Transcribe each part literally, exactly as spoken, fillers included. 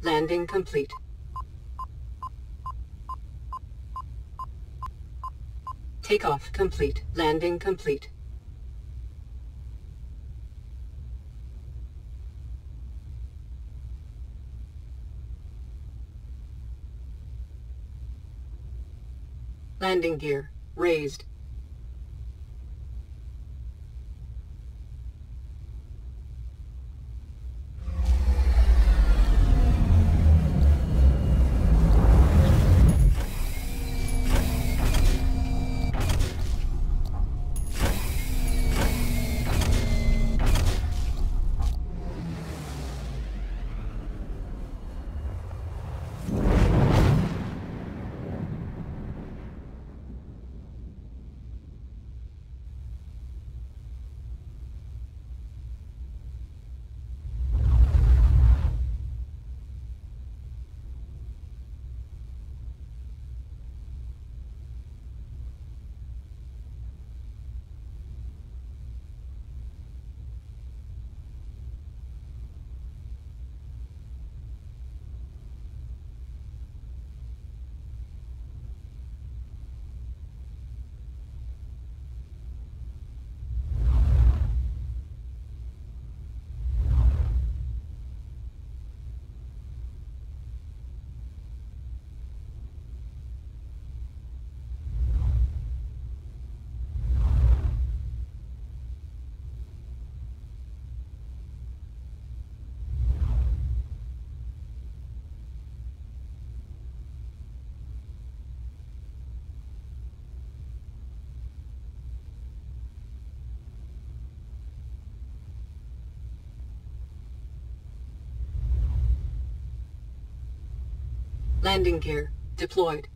Landing complete. Takeoff complete. Landing complete. Landing gear raised. Landing gear deployed.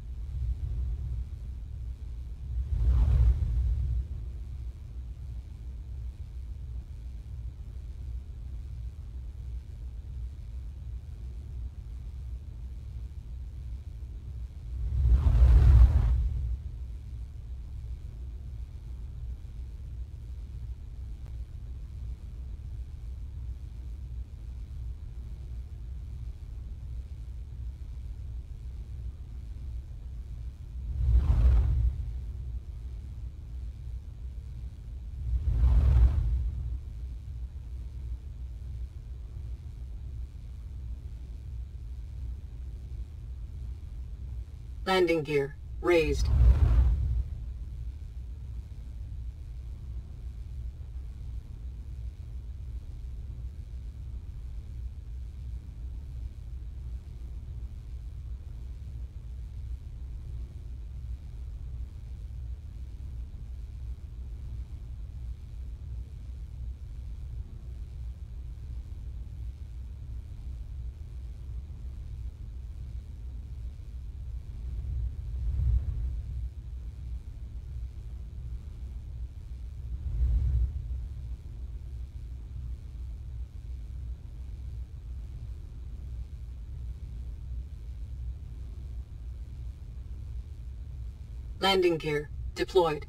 Landing gear raised. Landing gear deployed.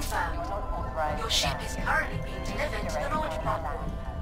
confirmed. Your ship is currently being delivered to the launch pad.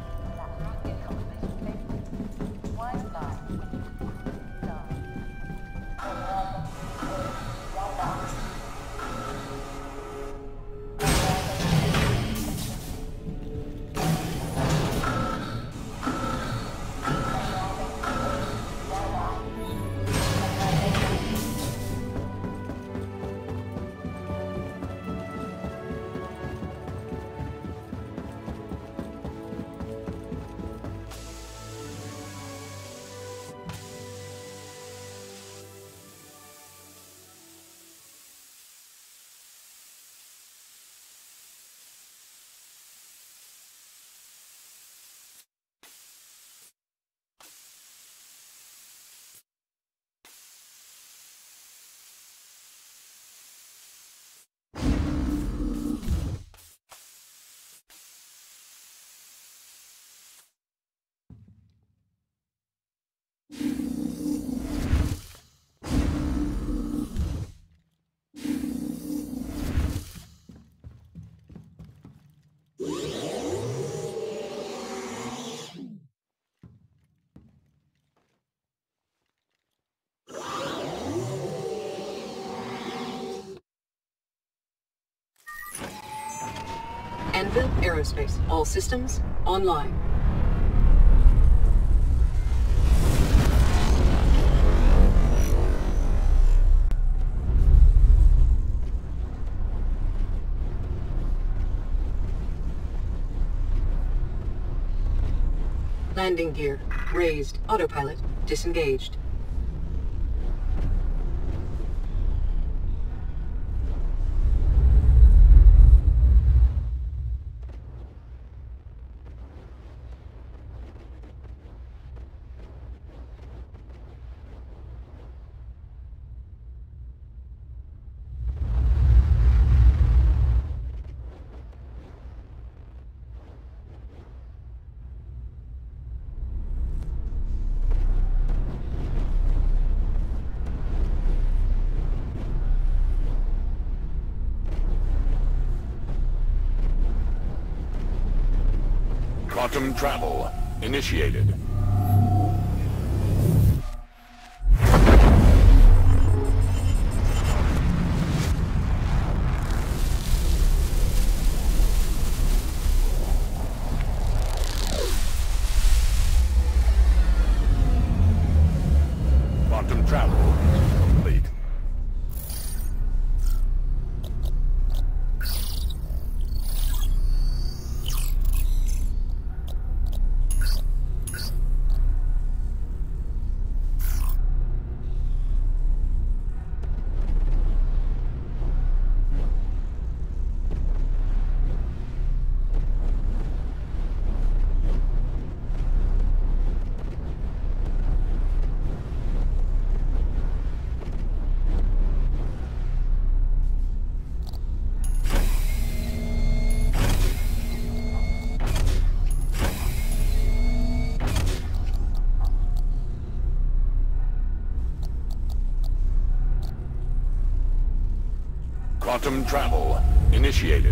Anvil Aerospace. All systems online. Landing gear raised. Autopilot disengaged. Quantum travel initiated. Quantum travel complete. Quantum travel initiated.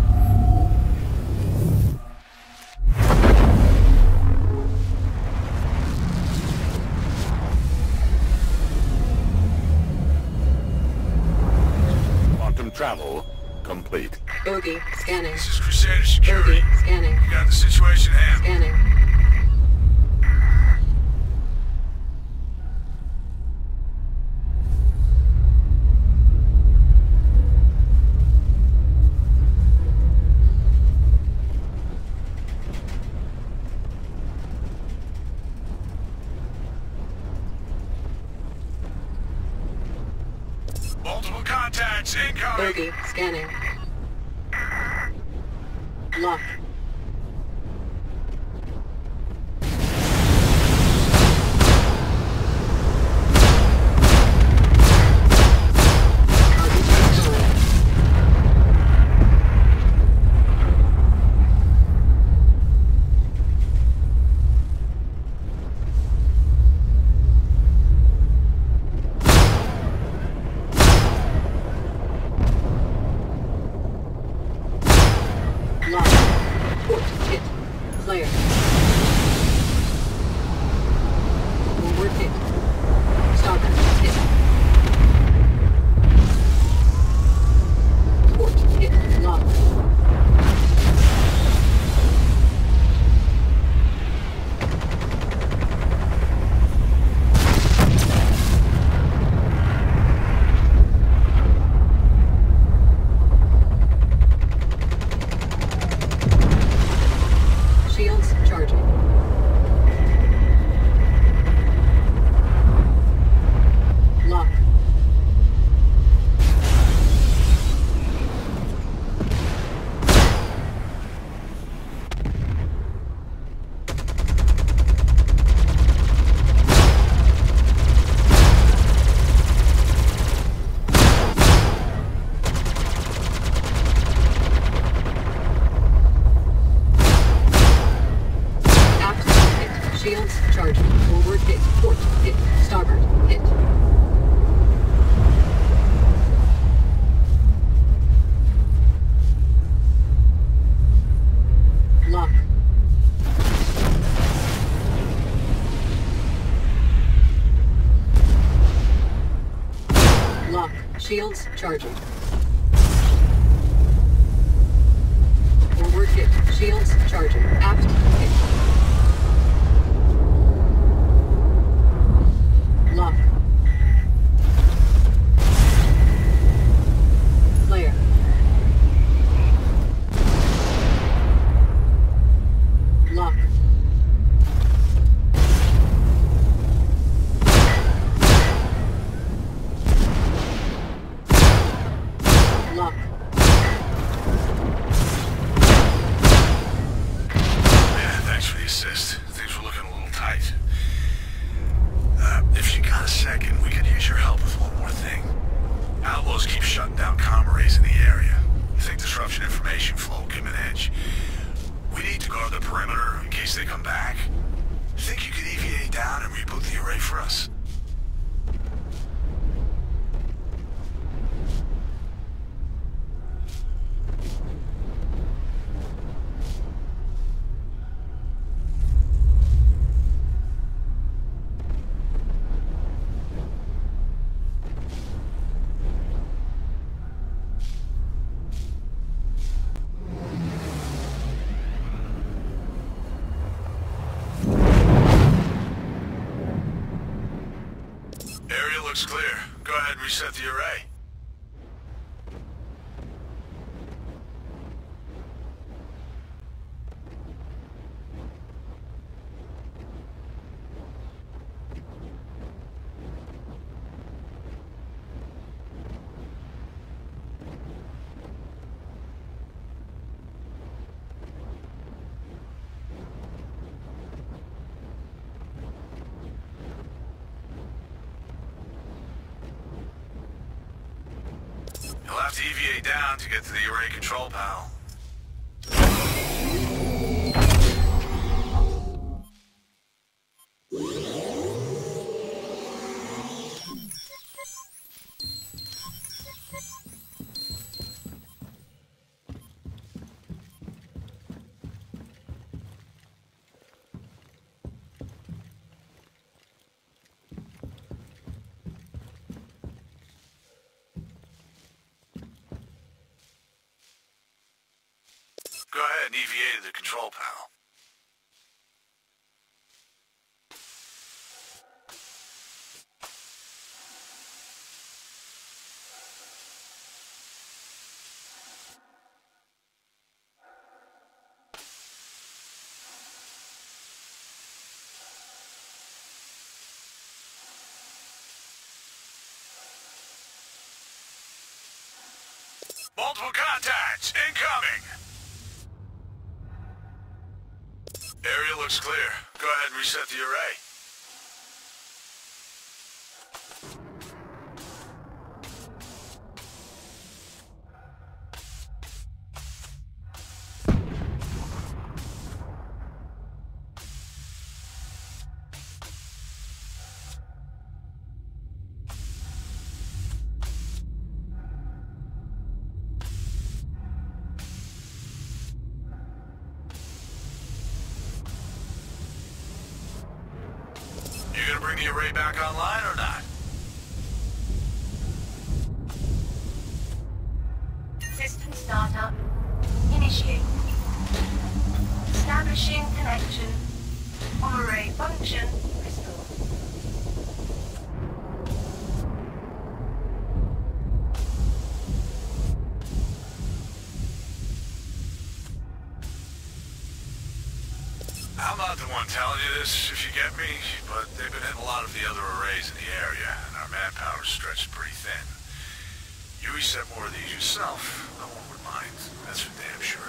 Quantum travel complete. Bogey scanning. This is Crusader Security. Bogey scanning. We got the situation handled. Scanning. Multiple contacts incoming. Bogey scanning. Lock. Lock. Shields charging. Forward hit. Shields charging. Aft hit. Lock. Flare. Lock. Lock. Yeah, thanks for the assist. Things were looking a little tight. Uh, if you got a second, we could use your help with one more thing. Outlaws keep shutting down comm arrays in the area. I think disruption information flow will give them an edge. We need to guard the perimeter in case they come back. Think you could E V A down and reboot the array for us? Looks clear. Go ahead and reset the array. You'll have to E V A down to get to the array control panel. Go ahead and E V A to the control panel. Multiple contacts incoming! Area looks clear. Go ahead and reset the array. You gonna bring the array back online or not? System startup. Initiate. Establishing connection. Array function restored. I'm not the one telling you this, if you get me, but they've been hitting a lot of the other arrays in the area, and our manpower's stretched pretty thin. You reset more of these yourself, no one would mind. That's for damn sure.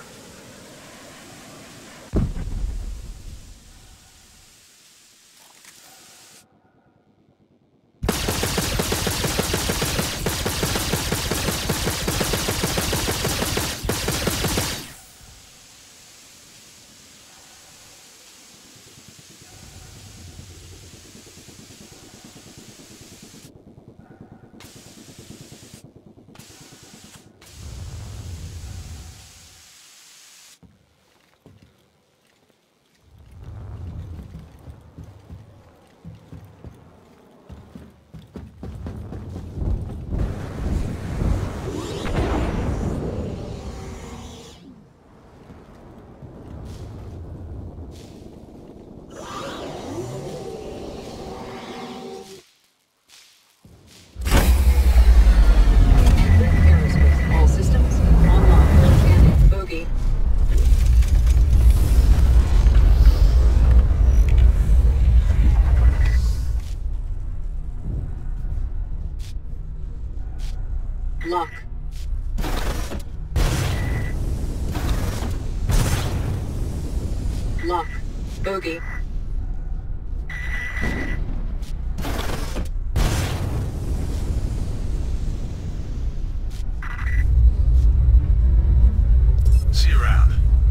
Lock. Lock. Bogey. See you around.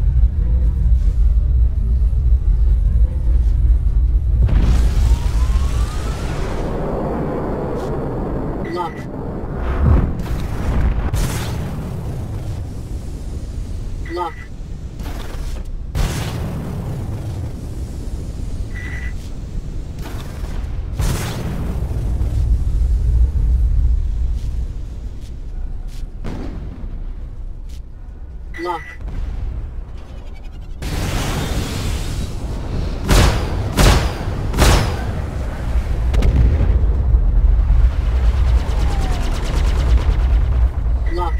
Lock. Lock. Lock. Lock.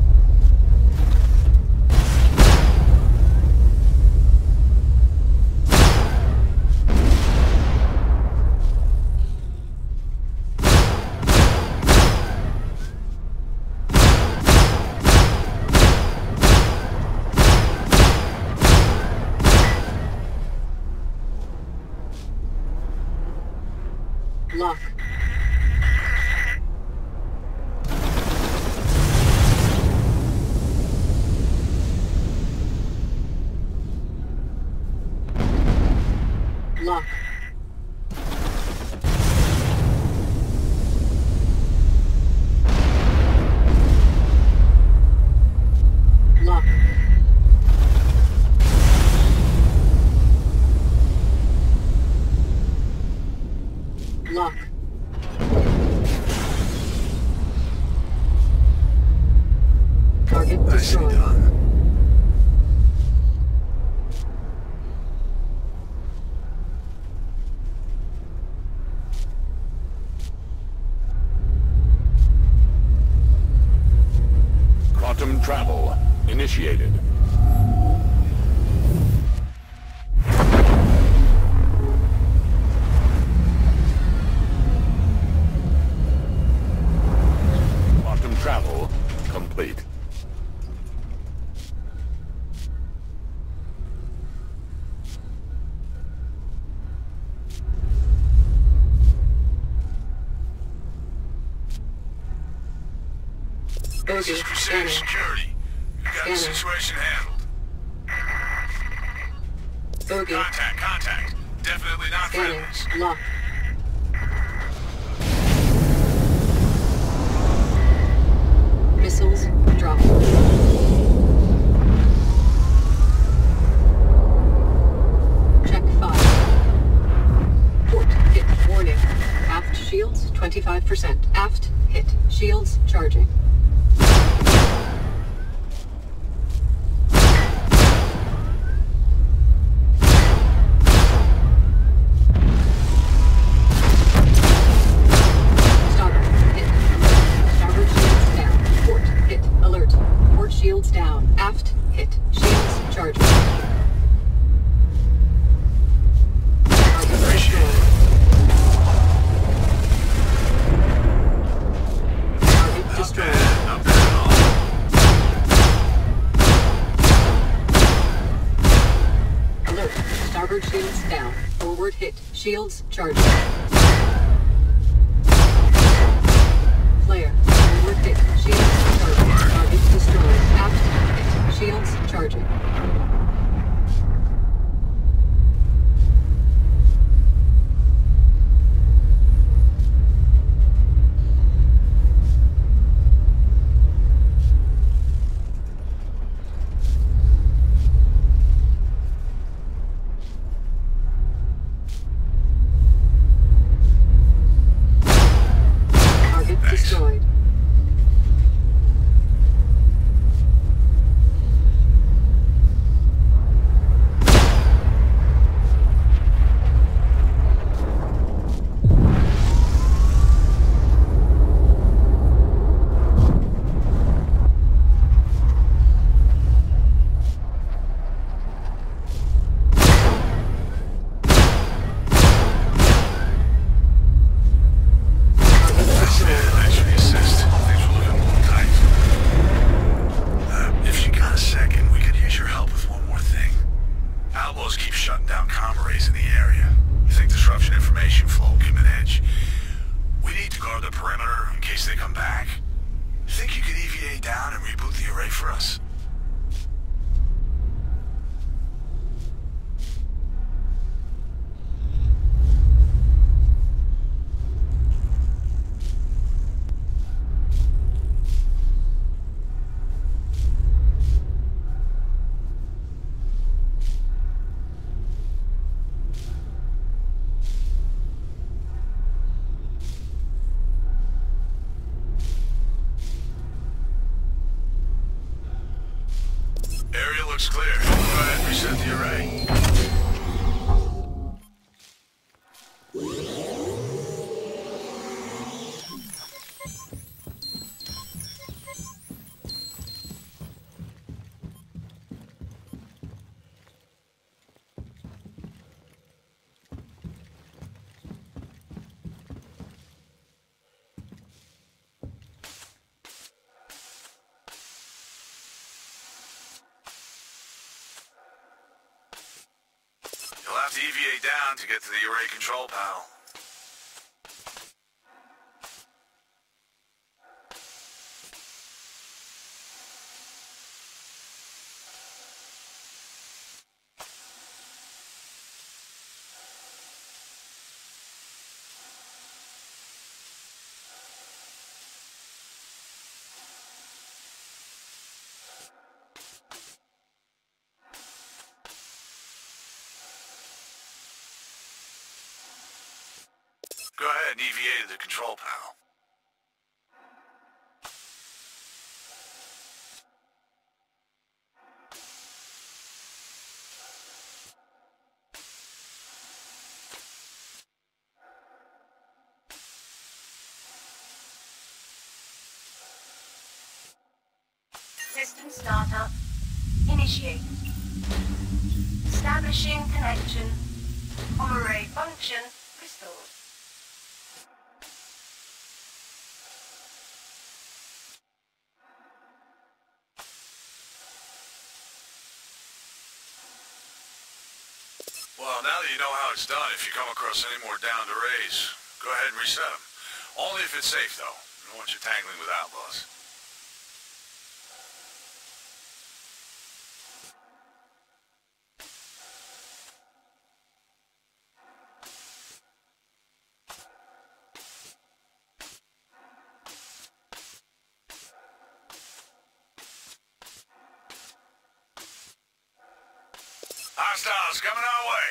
Lock. Lock. Lock. Lock. Target Nicely destroyed. done. Quantum travel initiated. Quantum travel complete. This Bogey. is Crusader Scanning. Security. We got the Scanning. situation handled. Bogey. Contact, contact. Definitely not Scanning. friendlies. Lock. Missiles drop. Check five. Port hit warning. Aft shields twenty-five percent. Aft hit. Shields charging. Starboard hit. Starboard shields down. Port hit. Alert. Port shields down. Aft hit. Shields charging. Target destroyed. Target Not destroyed. bad, not bad at all. Alert. Starboard shields down. Forward hit. Shields charging. Flare. Forward hit. Shields charging. Target destroyed. Aft hit. Shields charging. back. Think you could E V A down and reboot the array for us? Looks clear. Go ahead and reset the array. You'll have to E V A down to get to the array control panel. Go ahead and E V A to the control panel. System startup. Initiate. Establishing connection. Array function restored. Well, now that you know how it's done, if you come across any more downed arrays, go ahead and reset them. Only if it's safe, though. I don't want you tangling with outlaws. Hostiles coming our way.